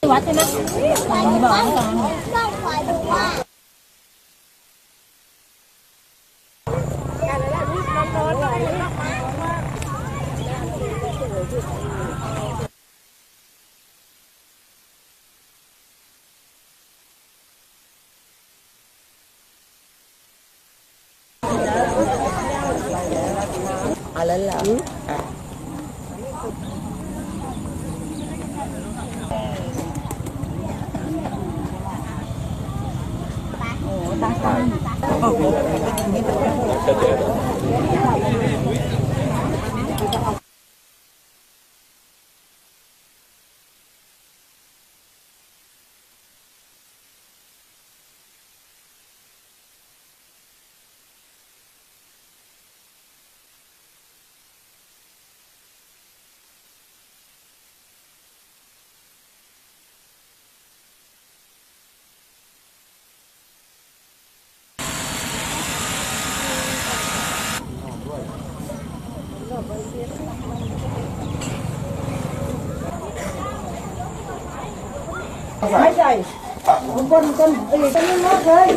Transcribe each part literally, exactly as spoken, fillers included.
วัดใช่ไหมมีบอกให้ฟังอะไรล่ะตั้งใจไม่ใช่คนคนคนตีกันไม่มากเลย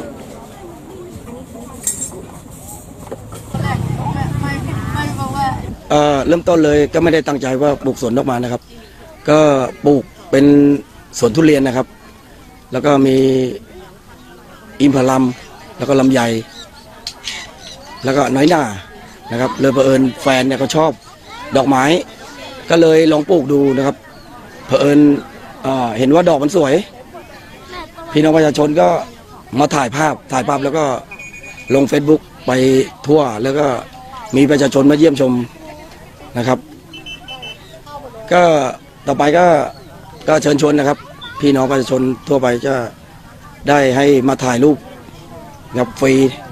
เอ่อเริ่มต้นเลยก็ไม่ได้ตั้งใจว่าปลูกสวนดอกไม้นะครับก็ปลูกเป็นสวนทุเรียนนะครับแล้วก็มีอิมพลัมแล้วก็ลำไยแล้วก็น้อยหน่านะครับเลยเผอิญแฟนเนี่ยเขาชอบดอกไม้ก็เลยลองปลูกดูนะครับเผอิญเห็นว่าดอกมันสวยพี่น้องประชาชนก็มาถ่ายภาพถ่ายภาพแล้วก็ลง Facebook ไปทั่วแล้วก็มีประชาชนมาเยี่ยมชมนะครับก็ต่อไปก็ก็เชิญชวนนะครับพี่น้องประชาชนทั่วไปจะได้ให้มาถ่ายรูปกับฟรี